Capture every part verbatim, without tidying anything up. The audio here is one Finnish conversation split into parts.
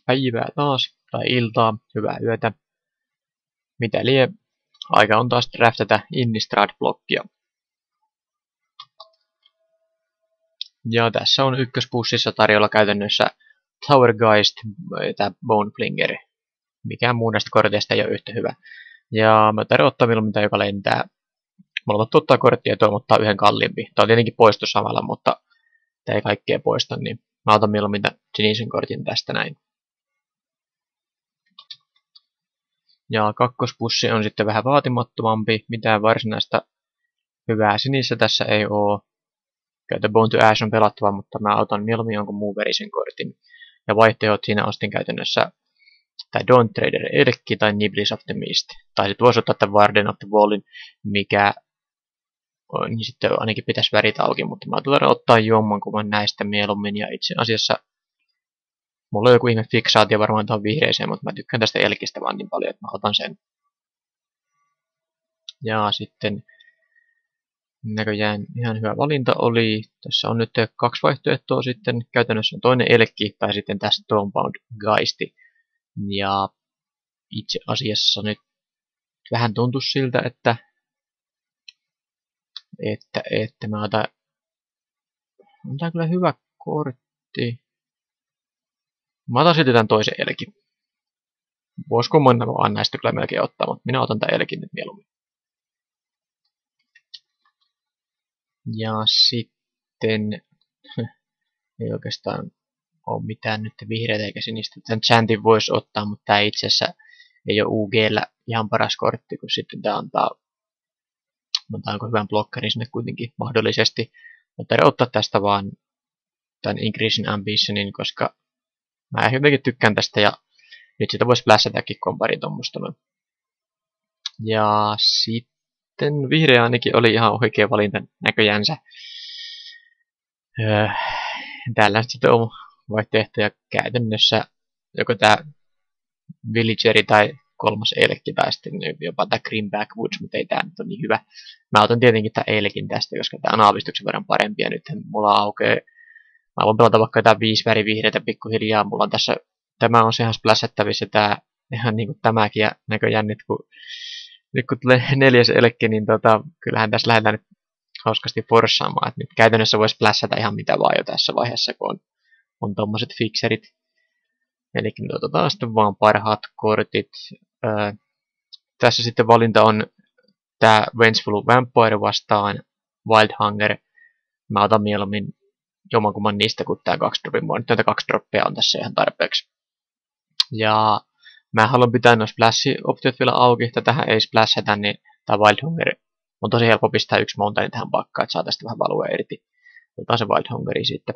päivää taas, tai iltaa, hyvää yötä. Mitä lie, aika on taas draftata Innistrad-blokkia. Ja tässä on ykköspussissa tarjolla käytännössä Towergeist tai Boneflinger. Mikään muu näistä korteista ei ole yhtä hyvä. Ja mä tarvitsen ottaa milloin mitä joka lentää. Molemmat tuottaa korttia ja tuo ottaa yhden kalliimpi. Tämä on tietenkin poistu samalla, mutta tämä ei kaikkea poista, niin mä otan milloin mitä sinisen kortin tästä näin. Ja kakkospussi on sitten vähän vaatimattomampi. Mitään varsinaista hyvää sinissä tässä ei oo. Käytä Bone to Ash on pelattava, mutta mä otan mieluummin jonkun muun verisen kortin. Ja vaihtoehdot siinä ostin käytännössä tai Dawn Trader Elkki tai Niblis of the Mist. Tai sitten voisi ottaa tämän Warden of the Wallin, mikä niin sitten ainakin pitäisi värit auki, mutta mä tulen ottaa jommankumman näistä mieluummin. Ja itse asiassa mulla on joku ihme fiksaatio varmaan tuohon vihreeseen, mutta mä tykkään tästä Elkistä vaan niin paljon, että mä otan sen. Ja sitten näköjään ihan hyvä valinta oli. Tässä on nyt kaksi vaihtoehtoa sitten. Käytännössä on toinen Elkki tai sitten tässä Stormbound Geisti. Ja itse asiassa nyt vähän tuntuu siltä, että että, että mä otan, otan kyllä hyvä kortti. Mä otan sitten tämän toisen Elkin. Voisiko mun vaan näistä kyllä melkein ottaa, mutta minä otan tämän Elkin nyt mieluummin. Ja sitten ei oikeastaan ole mitään nyt vihreitä eikä sinistä. Tämän Chantin voisi ottaa, mutta tämä itse asiassa ei ole U G:llä ihan paras kortti, kun sitten tämä antaa, antaako hyvän blokkerin sinne kuitenkin mahdollisesti. Mutta ei ottaa tästä vaan tämän Increasing Ambitionin, koska mä jotenkin tykkään tästä ja nyt sitä voisi plässätäkin kompari tuommoista. Ja sitten vihreä ainakin oli ihan oikea valinta näköjänsä. Öö, täällä sitten on vaihtoehtoja käytännössä joko tämä Villageri tai kolmas Elkki tai sitten jopa tämä Green Backwoods, mutta ei tämä nyt ole niin hyvä. Mä otan tietenkin tämän Elkin tästä, koska tämä on aavistuksen verran parempi ja nyt mulla aukeaa. Mä voin pelata vaikka jotain viisi värivihreitä pikkuhiljaa. Mulla on tässä, tämä on sehän splässättävissä tää ihan niinku tämäkin ja näköjään nyt kun, nyt kun tulee neljäs Elkki, niin tota, kyllähän tässä lähdetään nyt hauskasti forssaamaan. Et nyt käytännössä voisi splässätä ihan mitä vaan jo tässä vaiheessa, kun on, on tommoset fixerit. Eli otetaan sitten vaan parhaat kortit. Öö, tässä sitten valinta on tää Vengeful Vampire vastaan Wild Hunger. Mä otan mieluummin jommankumman niistä, kun tää kaksi dropin mua. Nyt näitä kaksi droppia on tässä ihan tarpeeksi. Ja mä haluan pitää nuo splash-optiot vielä auki. Tätähän ei splashata, niin tää Wild Hunger on tosi helppo pistää yksi mountain tähän pakkaan, että saa tästä vähän valua irti. Otetaan se Wild Hungeri sitten.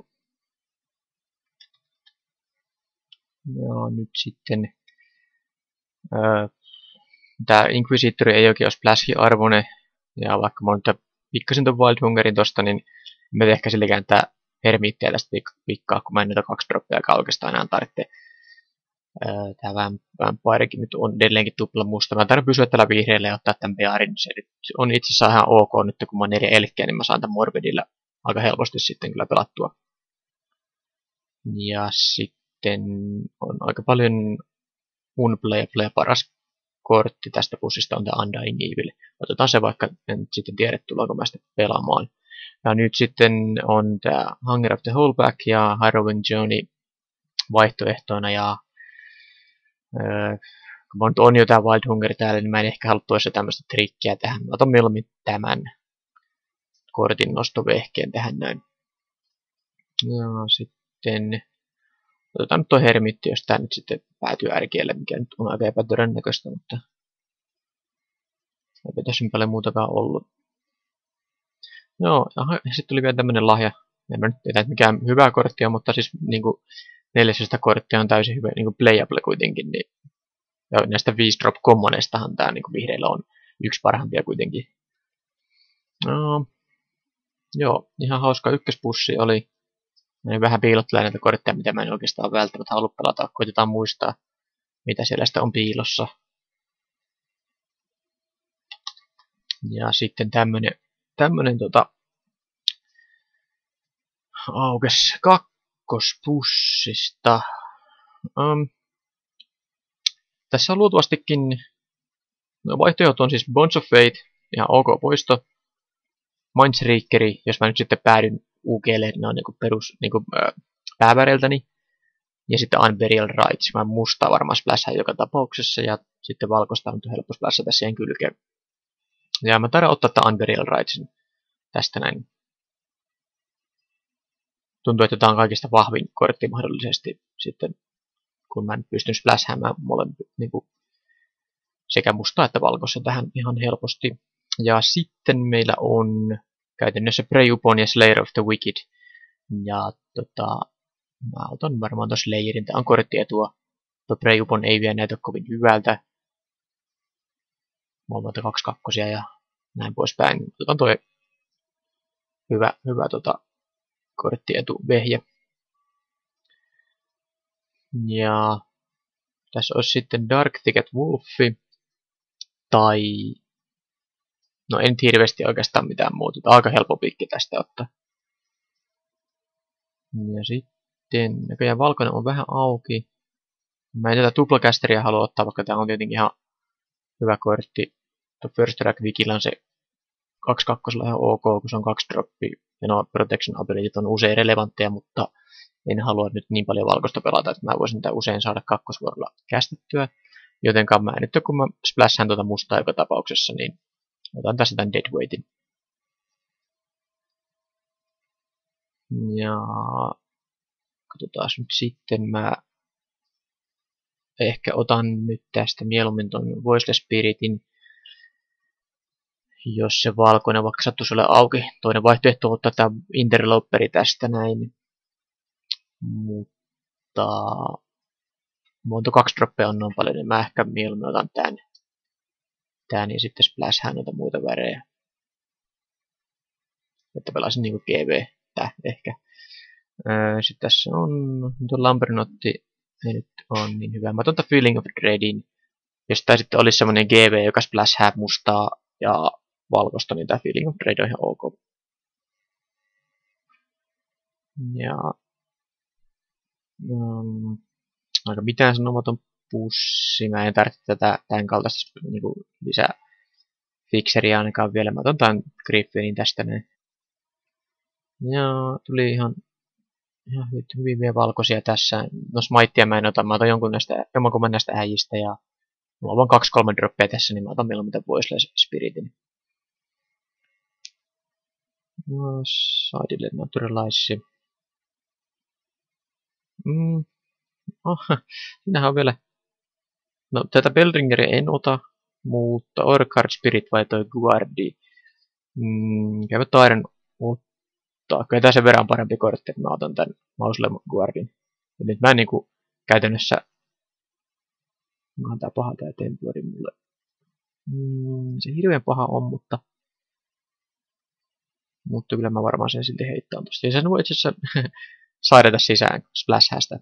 Ja nyt sitten öö, tää Inquisitor ei oikein ole splash-arvoinen. Ja vaikka mä nyt pikkasin ton Wild Hungerin tosta, niin mä ehkä silläkään tää Hermittiä tästä pikkaa, kun mä en näitä kaksi droppia oikeastaan enää tarvitse. Öö, tää Vampirekin nyt on edelleenkin tupla musta. Mä tarvitsen pysyä tällä vihreällä ja ottaa tämän Bearin. Se on itse asiassa ihan ok nyt, kun mä oon neljä Elkkiä, niin mä saan tämän Morbidilla aika helposti sitten kyllä pelattua. Ja sitten on aika paljon unplayable ja paras kortti tästä pussista on tämä Undying Evil. Otetaan se vaikka en sitten tiedä, tullaanko mä sitä pelaamaan. Ja nyt sitten on tämä Hunger of the Holeback ja Harrowing Journey vaihtoehtoina. Ja öö, kun nyt on jo tämä Wild Hunger täällä, niin mä en ehkä halua toista tämmöistä trikkiä tähän. Mä otan mieluummin tämän kortin nostovehkeen tähän näin. Ja sitten otetaan nyt tuo Hermitti, jos tää nyt sitten päätyy ärkielle, mikä nyt on aika epätodennäköistä, mutta ei tässä paljon muutakaan ollut. Joo, sitten tuli vielä tämmönen lahja. En mä nyt tiedä, mikään hyvää korttia, mutta siis niinku neljästä korttia on täysin hyvä, niinku playable kuitenkin. Niin, ja näistä viisi drop commoneistahan tää niinku vihreillä on yksi parhaimpia kuitenkin. No, joo, ihan hauska ykköspussi oli. Mä vähän piilottelee näitä kortteja, mitä mä en oikeastaan välttämättä halua pelata. Koitetaan muistaa, mitä siellä sitä on piilossa. Ja sitten tämmönen, tämmönen tota, aukes kakkospussista. Um, Tässä on luultavastikin, no vaihtoehdot on siis Bonds of Fate, ihan ok poisto, Mindshreakeri, jos mä nyt sitten päädyn U G:lle, ne on niinku perus niinku, äh, pääväreiltäni. Ja sitten Unburial Rights, mä mustaa varmaan splashaa joka tapauksessa, ja sitten valkoista on helppo splashata siihen kylkeen. Ja mä taidan ottaa tämän Unburial Rightsin tästä näin. Tuntuu, että tämä on kaikista vahvin kortti mahdollisesti sitten, kun mä pystyn splashaamaan molemmat niinku, sekä mustaa että valkoista tähän ihan helposti. Ja sitten meillä on käytännössä Prey Upon ja Slayer of the Wicked. Ja tota, mä otan varmaan tuossa Slayerin, tää on korttietua. Tuo Prey Upon ei vielä näytä kovin hyvältä. Molemmat kaksi kakkosia ja näin poispäin. Otan toi hyvä, hyvä tota, korttietu vehje. Ja tässä olisi sitten Dark Thicket Wolfi. Tai no en hirveästi oikeastaan mitään muuta. Tämä on aika helppo pikki tästä ottaa. Ja sitten näköjään valkoinen on vähän auki. Mä en tätä tuplakästeriä halua ottaa, vaikka tämä on tietenkin ihan hyvä kortti. Tuo First Track Wikillä on se kaksi kakkosella ihan ok, kun se on kaksi droppia. Ja no Protection Abilityt on usein relevantteja, mutta en halua nyt niin paljon valkoista pelata, että mä voisin tätä usein saada kakkosvuorolla kästettyä. Jotenka mä nyt kun mä splashaan tuota mustaa joka tapauksessa, niin otan tässä tämän Deadweightin. Ja katsotaan nyt sitten, mä ehkä otan nyt tästä mieluummin ton Voiceless Spiritin, jos se valkoinen vaikka sattuisi ole auki. Toinen vaihtoehto on ottaa tämä Interloperi tästä näin. Mutta monta kaksi droppia on noin paljon, niin mä ehkä mieluummin otan tän. Tän ja sitten splashaan noita muita värejä. Että pelasin niinku G V tää ehkä. Sitten tässä on tuo Lambernotti, ei nyt on niin hyvä. Mä otan tämän Feeling of Dreadin. Jos tää sitten olisi semmonen G V, joka splashaa mustaa ja valkoista, niin tää Feeling of Dread on ihan ok. Ja um, aika mitään sanomaton pussi. Mä en tarvitse tätä tämän kaltaista niinku, lisää fikseriä ainakaan vielä. Mä otan tämän Griffinin tästä näin. Ja tuli ihan, ihan hyvin vielä valkoisia tässä. No Smitea mä en ota. Mä otan jonkun näistä, jommankumman näistä äijistä. Ja mulla on kaksi kolme droppia tässä, niin mä otan mieluummin tämän Voiceless Spiritin. No, Sidelle Naturalize. Mm. Oh, siinähän on vielä. No, tätä Beldringeria en ota, mutta Orcard Spirit vai toi Guardi. Mm, käypä taidan ottaa. Kyllä tää sen verran parempi kortti, että mä otan tän Mausoleum Guardin. Ja nyt mä en niinku käytännössä. Onkohan tää paha tää Templari mulle. Mm, se hirveän paha on, mutta. Mutta kyllä mä varmaan sen silti heittään tosta. Ja sen voi itse asiassa saadeta sisään splashhästä.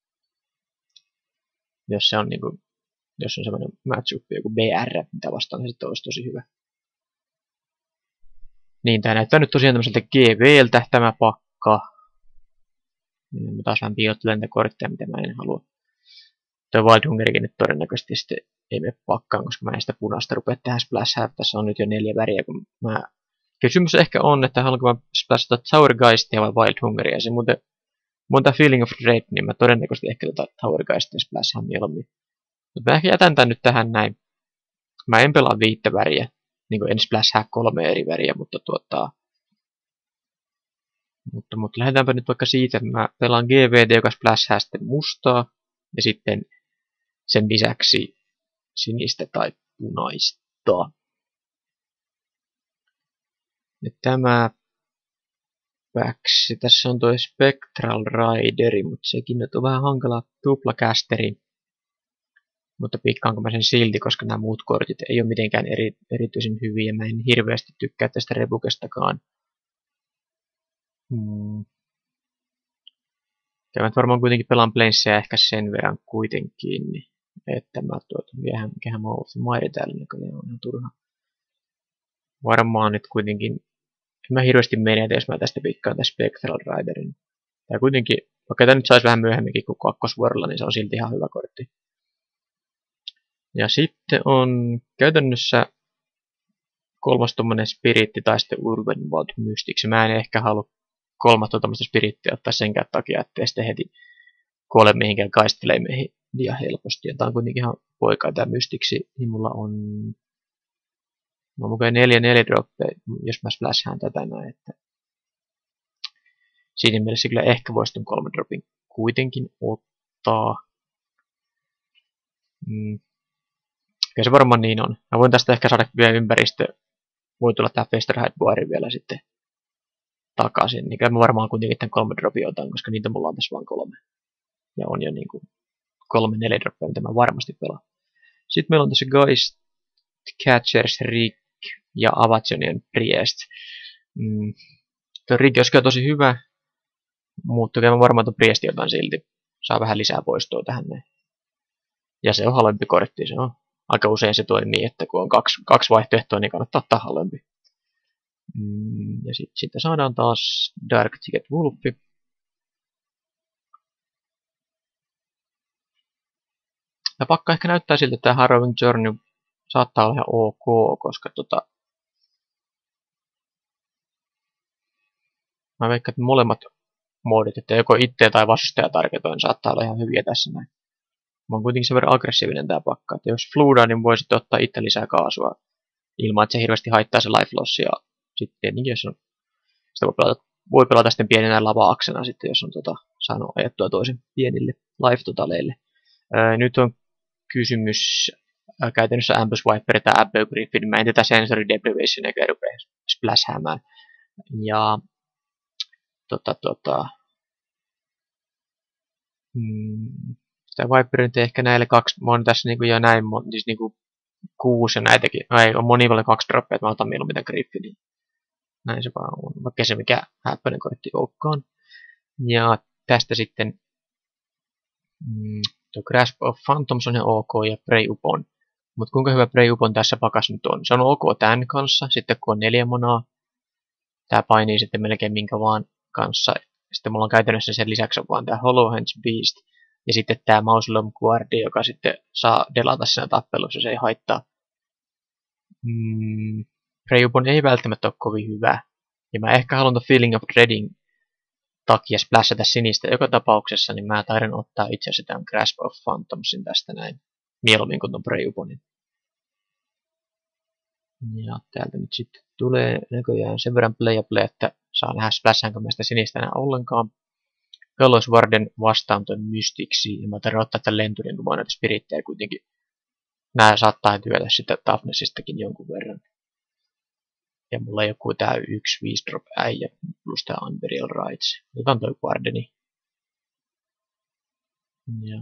Jos se on niinku. Jos on semmoinen matchup, joku B R, mitä vastaan se sitten olisi tosi hyvä. Niin, tää näyttää nyt tosiaan tämmöiseltä G V:ltä tämä pakka. Mä taas vähän piilottelen näitä kortteja, mitä mä en halua. Tuo Wild Hungerikin nyt todennäköisesti sitten ei mene pakkaan, koska mä en sitä punaista rupea tähän splashaan. Tässä on nyt jo neljä väriä, kun mä. Kysymys ehkä on, että haluanko mä splashata Towergeistia vai Wild Hungeria. Ja se muuten, mun tää Feeling of Dread, niin mä todennäköisesti ehkä tätä Towergeistia splashaan mieluummin. Mutta mä ehkä jätän tän nyt tähän näin. Mä en pelaa viittä väriä. Niin kuin en splashaa kolme eri väriä, mutta tuota. Mutta, mutta lähdetäänpä nyt vaikka siitä, että mä pelaan G V D, joka splashaa sitten mustaa. Ja sitten sen lisäksi sinistä tai punaista. Ja tämä Päksi. Tässä on tuo Spectral Rideri, mutta sekin nyt on vähän hankala tuplakästeri. Mutta pikkaanko mä sen silti, koska nämä muut kortit ei ole mitenkään eri, erityisen hyviä. Mä en hirveästi tykkää tästä Rebukestakaan. Hmm. Mä varmaan kuitenkin pelaan Planessia ehkä sen verran kuitenkin, että mä tuota, mikähän, mikähän mä oon Mairi täällä näköjään on ihan turha. Varmaan nyt kuitenkin, en mä hirveästi menetä, jos mä tästä pikkaan tästä Spectral Riderin. Tää kuitenkin, vaikka tää nyt saisi vähän myöhemminkin kuin kakkosvuorolla, niin se on silti ihan hyvä kortti. Ja sitten on käytännössä kolmas tommonen spiritti tai sitten Urban Wild Mystics. Mä en ehkä halua kolmatta tommoista spirittiä ottaa senkään takia, ettei sitten heti kuole mihinkään kaistelee meihin liian helposti. Ja tää on kuitenkin ihan poikaa tää Mystiksi, niin mulla on no mukaan neljä neljä droppeja, jos mä splashaan tätä näin, että siinä mielessä kyllä ehkä voisi ton kolme dropin kuitenkin ottaa. Mm. Kyllä se varmaan niin on. Mä voin tästä ehkä saada vielä ympäristö. Voi tulla tää Festerhide Boari vielä sitten takaisin. Niin kyllä mä varmaan kuitenkin tämän kolme dropia otan, koska niitä mulla on tässä vain kolme. Ja on jo niinku kolme neljä droppia, mitä mä varmasti pelaan. Sitten meillä on tässä Geist, Catchers, Rick ja Avacynien Priest. Mm. Tuo Rick olisi kyllä tosi hyvä, mutta kyllä mä varmaan tuon Priestin otan silti. Saa vähän lisää poistoa tähän näin. Ja se on halvempi kortti, se on. Aika usein se toimii, että kun on kaksi, kaksi vaihtoehtoa, niin kannattaa ottaa halvempi. Mm, ja sitten sit saadaan taas Dark Ticket Wolfi. Ja pakka ehkä näyttää siltä, että tämä Harrowing Journey saattaa olla ihan ok, koska tota... Mä veikkaan, että molemmat moodit, että joko itse tai vastustaja targetoin, saattaa olla ihan hyviä tässä näin. Mä oon kuitenkin sen verran aggressiivinen tää pakka, että jos fluudaa, niin voisit ottaa itse lisää kaasua ilman, että se hirveästi haittaa se life loss. Ja sitten tietenkin, jos on, sitä voi pelata, voi pelata sitten pienenä lava-aksena, sitten, jos on tota, saanut ajettua toisen pienille life-totaleille. Ää, nyt on kysymys ää, käytännössä Ambush Viper tai Abbey Griffin. Mä en tätä Sensory Deprivation eikä rupea splashäämään. Ja tota tota... Hmm, tämä Viper nyt ehkä näille kaksi, mä oon tässä niinku jo näin, siis niinku kuusi ja näitäkin, no ei, on moni paljon kaksi droppia, että mä otan mieluummin tämän Griffinin. Näin se vaan on, vaikka se mikä häppöinen kortti olekaan. Ja tästä sitten mm, tuo Grasp of Phantoms on ihan ok ja Prey Upon. Mutta kuinka hyvä Prey Upon tässä pakas nyt on? Se on ok tämän kanssa, sitten kun on neljä monaa. Tää painii sitten melkein minkä vaan kanssa. Sitten mulla on käytännössä sen lisäksi on vaan tää Hollowhands Beast. Ja sitten tää Mausoleum Guardi, joka sitten saa delata siinä tappelussa, se ei haittaa. Mm, Prey Upon ei välttämättä ole kovin hyvä. Ja mä ehkä haluan tuon Feeling of Dreading takia splashata sinistä joka tapauksessa, niin mä taidan ottaa itse asiassa tämän Grasp of Phantomsin tästä näin. Mieluummin kuin ton Prey Uponin. Ja täältä nyt sitten tulee näköjään sen verran playable, että saa nähdä splashaanko mä sitä sinistä enää ollenkaan. Gallows Warden vastaan toi Mystiksi, ja mä tarvitsen ottaa tämän lenturin, kun mä oon näitä spirittejä kuitenkin. Nää saattaa työtä sitä Toughnessistakin jonkun verran. Ja mulla on joku tää yksi viisi drop äijä plus tää Unburial Rights. Otetaan toi Wardeni. Ja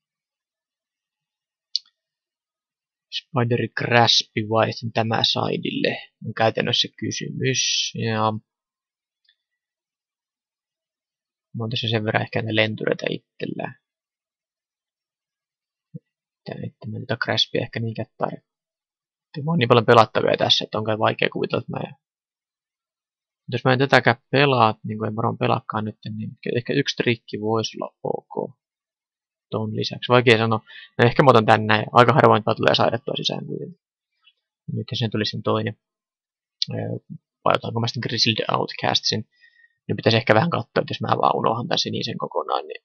Spider Graspi vaihtin tämä sideille. On käytännössä kysymys. Ja mä oon tässä sen verran ehkä näitä lentureita itsellään. Että mä tätä Graspia ehkä niinkään tarvitse. Mä oon niin paljon pelattavia tässä, että on kai vaikea kuvitella, että mä en... Jos mä en tätäkään pelaa, niin kuin en varmaan pelaakaan nyt, niin ehkä yksi trikki voisi olla ok. Tuon lisäksi. Vaikea sanoa. No ehkä mä otan tän näin. Aika harvoin tulee saadettua sisään kuitenkin. Nyt sen tuli sen toinen. Vai otanko mä sitten Grizzled Outcastsin. Nyt pitäisi ehkä vähän katsoa, että jos mä vaan unohan tän sinisen kokonaan, niin...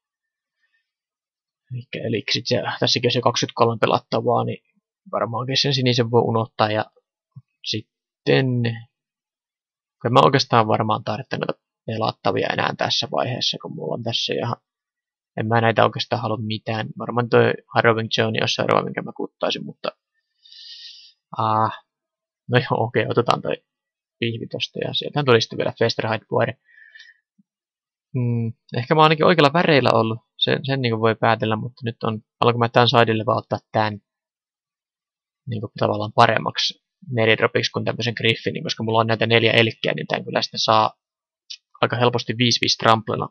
Eli sit se, tässäkin jos se kaksikymmentäkolme pelattavaa, niin varmaankin sen sinisen voi unohtaa. Ja sitten... Kyllä mä oikeastaan varmaan tarvitsen noita pelattavia enää tässä vaiheessa, kun mulla on tässä ihan... En mä näitä oikeastaan halua mitään. Varmaan toi Harrowing Journey on seuraava, minkä mä kuttaisin, mutta... Ah, no joo, okei, okay, otetaan toi pihvi tosta ja sieltähän tuli sitten vielä Festerhide Boari. Hmm, ehkä mä oon ainakin oikealla väreillä ollut, sen, sen niin voi päätellä, mutta nyt on, haluanko mä tämän sidelle vaan ottaa tän niin kuin tavallaan paremmaksi neljädropiksi kuin tämmöisen Griffinin, koska mulla on näitä neljä elkkiä, niin tän kyllä sitten saa aika helposti viisi viisi tramplena.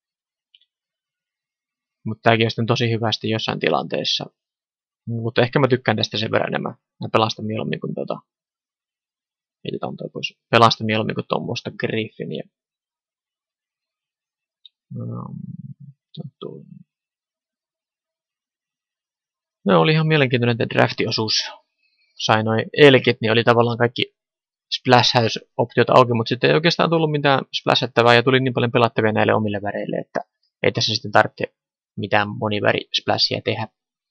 Mutta tääkin on sitten tosi hyvästi jossain tilanteessa. Mutta ehkä mä tykkään tästä sen verran enemmän. Mä pelaan sitä mieluummin kuin tota... Heitetään toi pois. Pelaan sitä mieluummin kuin tuommoista Griffinia. Um, No, oli ihan mielenkiintoinen tämä draftiosuus. Sain noin elkit, niin oli tavallaan kaikki Splash House-optiot auki, mutta sitten ei oikeastaan tullut mitään splashattavaa ja tuli niin paljon pelattavia näille omille väreille, että ei tässä sitten tarvitse mitään moniväri splashia tehdä.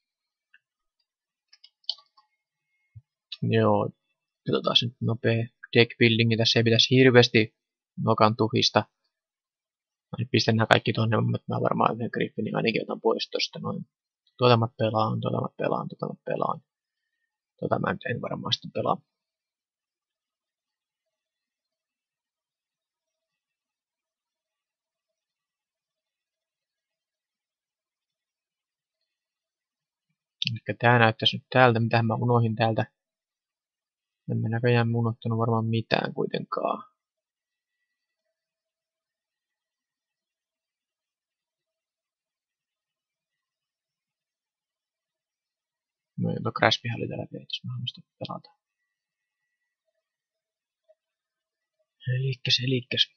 Joo, katsotaan nyt nopea deck buildingi. Tässä ei pitäisi hirveästi nokan tuhista. Pistän nämä kaikki tuonne, mutta mä varmaan yhden Griffinin ainakin otan pois tosta noin. Tuota mä pelaan, tuota mä pelaan, tuota mä pelaan. Tuota mä nyt en varmaan sitten pelaa. Eli tää näyttäisi nyt täältä, mitähän mä unohin täältä. En mä näköjään unohtanut varmaan mitään kuitenkaan. No, tuo Craspihan oli täällä vielä, jos mä haluan sitä pelata. Elikkäs, elikkäs.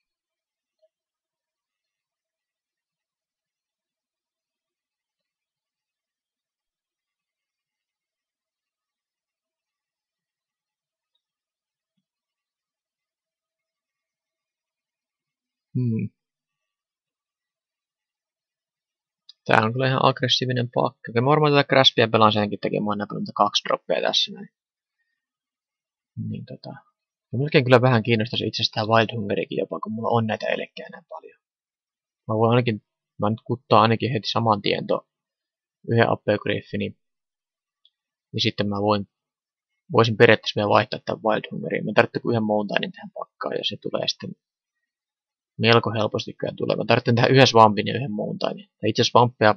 Hmm. Tää on kyllä ihan aggressiivinen pakka. Mä varmaan tätä Craspia pelaan senkin takia, mä oon näpännyt kaksi droppia tässä näin. Niin tota... Ja melkein kyllä vähän kiinnostaisi itse asiassa tää Wild Hungerikin jopa, kun mulla on näitä elekkejä näin paljon. Mä voin ainakin... Mä nyt kuttaa ainakin heti saman tien tuon yhden Apple Griffinin. Ja sitten mä voin... Voisin periaatteessa vielä vaihtaa tämän Wild Hungeriin. Mä tarvitsen yhden Mountainin tähän pakkaan ja se tulee sitten... Melko helposti kyllä tulee. Mä tarvitsen tähän yhden Swampin ja yhden Mountainin. Itse asiassa Swampia...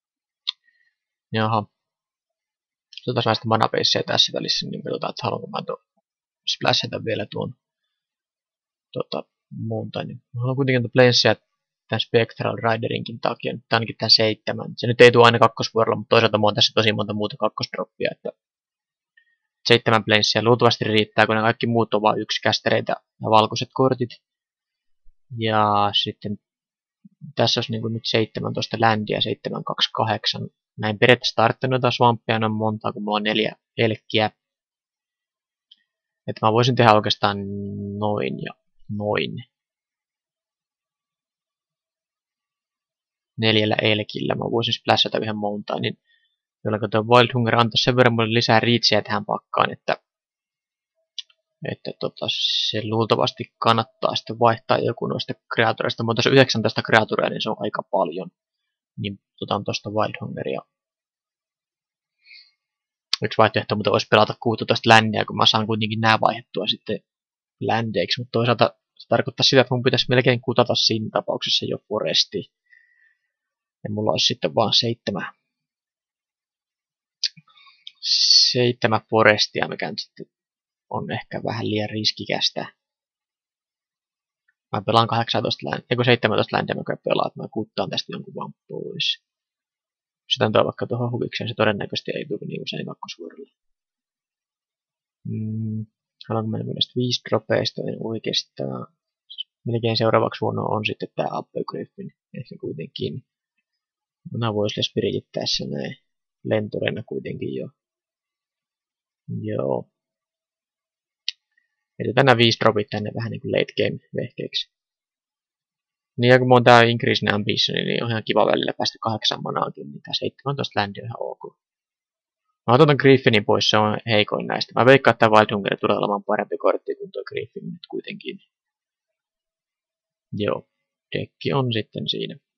Jaha. Otetaan näistä manapeisseja tässä välissä, niin katsotaan, että haluanko mä tuon splashata vielä tuon tota, Mountainin. Mä haluan kuitenkin tuon Plainsia tämän Spectral Riderinkin takia, nyt ainakin tämän seitsemän. Se nyt ei tule aina kakkosvuorolla, mutta toisaalta mulla on tässä tosi monta muuta kakkosdroppia, että seitsemän Plainsia luultavasti riittää, kun ne kaikki muut on vain yksi kästereitä ja valkoiset kortit. Ja sitten tässä olisi niin kuin nyt seitsemäntoista ländiä, seitsemän kaksi kahdeksan. Näin periaatteessa tarvitsen noita swampia noin montaa, kun mulla on neljä elkkiä. Että mä voisin tehdä oikeastaan noin ja noin. Neljällä elkillä mä voisin splashata yhden Mountainin, jolloin tuo Wild Hunger antaisi sen verran mulle lisää reachia tähän pakkaan, että, että tota, se luultavasti kannattaa sitten vaihtaa joku noista kreatureista. Mutta jos yhdeksäntoista kreaturia, niin se on aika paljon. Niin otan tuosta Wild Hungeria. Yksi vaihtoehto mutta olisi pelata kuusitoista ländiä, kun mä saan kuitenkin nämä vaihdettua sitten ländeiksi. Mutta toisaalta se tarkoittaa sitä, että mun pitäisi melkein kutata siinä tapauksessa jo foresti. Ja mulla olisi sitten vaan seitsemän. Seitsemän forestia, mikä nyt sitten on ehkä vähän liian riskikästä. Mä pelaan kahdeksantoista ländiä, eikö seitsemäntoista ländiä mä pelaan, että mä kuttaan tästä jonkun vaan pois. Sitä on vaikka tuohon huvikseen, se todennäköisesti ei tule niin usein kakkosvuorolla. Hmm. Haluanko mennä näistä viisi dropeista, en oikeastaan. Melkein seuraavaksi vuonna on sitten tää Apple Griffin, ehkä kuitenkin. Mä voisin spiritit tässä näin. Lentoreina kuitenkin jo. Joo. Eli tänään viisi dropit tänne vähän niin kuin late game vehkeeksi. Niin ja kun mulla on tää Increase Ambition, niin on ihan kiva välillä päästä kahdeksan manaakin, niin tää seitsemäntoista ländiä on ihan ok. Mä otan ton Griffinin pois, se on heikoin näistä. Mä veikkaan, että tää Wild Hunger tulee olemaan parempi kortti kuin tuo Griffin nyt kuitenkin. Joo, dekki on sitten siinä.